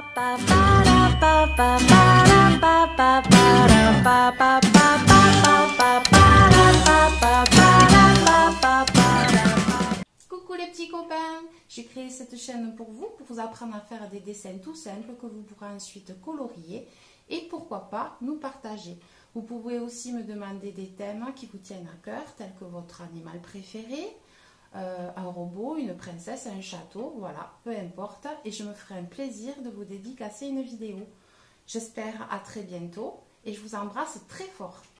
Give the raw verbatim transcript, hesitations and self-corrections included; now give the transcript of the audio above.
Coucou les petits copains, j'ai créé cette chaîne pour vous, pour vous apprendre à faire des dessins tout simples que vous pourrez ensuite colorier et pourquoi pas nous partager. Vous pouvez aussi me demander des thèmes qui vous tiennent à cœur, tels que votre animal préféré, euh, un robot, une princesse, un château, voilà, peu importe. Et je me ferai un plaisir de vous dédicacer une vidéo. J'espère à très bientôt et je vous embrasse très fort.